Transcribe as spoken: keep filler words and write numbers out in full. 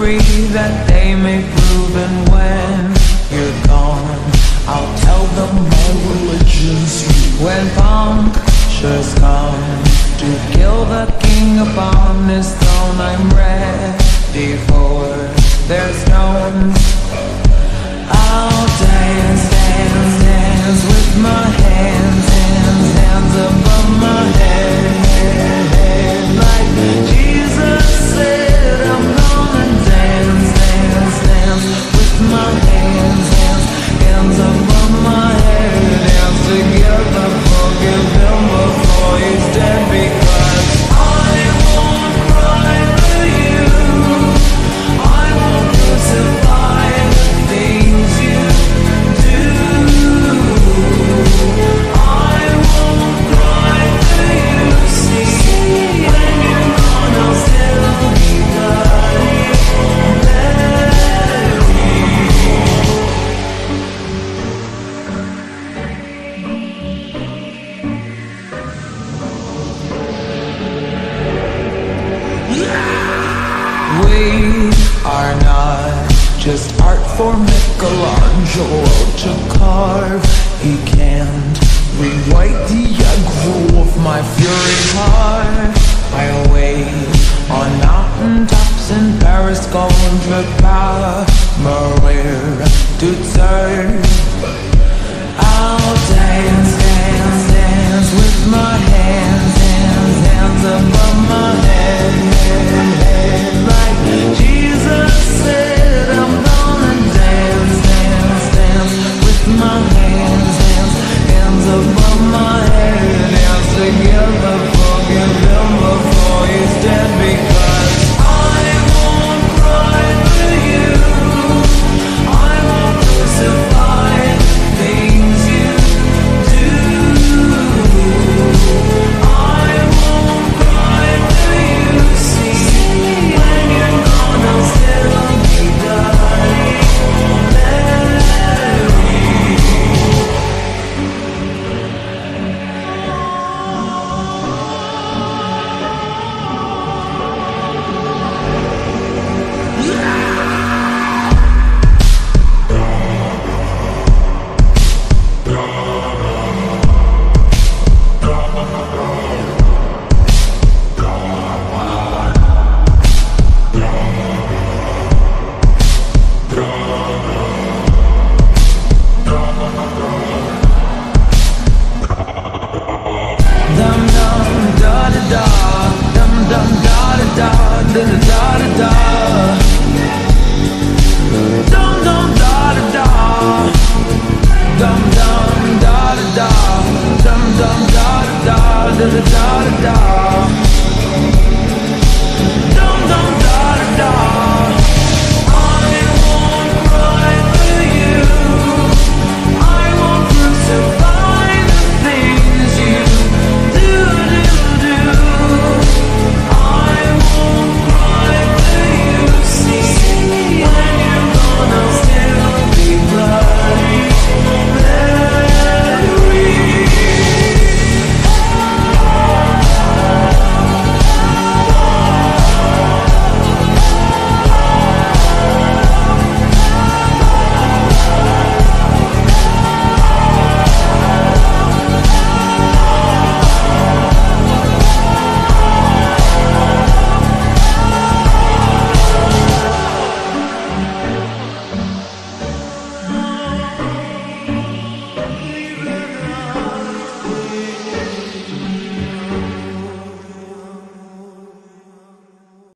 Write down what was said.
free, that they may prove. And when you're gone, I'll tell them my religion's you. When punctures come to kill the king upon his throne, I'm ready for their stones. I'll dance, dance, dance with my hands, hands, hands above my head, head, head. Like Jesus said, I'm gonna dance, dance, dance with my hands, hands, hands above my head. Dance together, forgive him before he's dead, because I won't cry for you, I won't crucify the things you do. I won't cry for you, see, when you're gone I'll still be bloody We are not just art for Michelangelo to carve. He can't rewrite the aggro of my fury heart. I wait on mountain tops in Paris, contre pas mourir toute seule. I'll dance, dance, dance with my hands, hands, hands above my head, head, head. Like Jesus said, I'm gonna dance, dance, dance with my hands, hands, hands above my head. Dance together, forgive him before he's dead, because I won't cry for you, I won't crucify things you do. I won't cry for you, see, when you're gone I'll still be bloody dum dum da da da, dum dum da da da, da da da da, dum dum da da da, dum dum da da da, dum dum da da da, da da da da.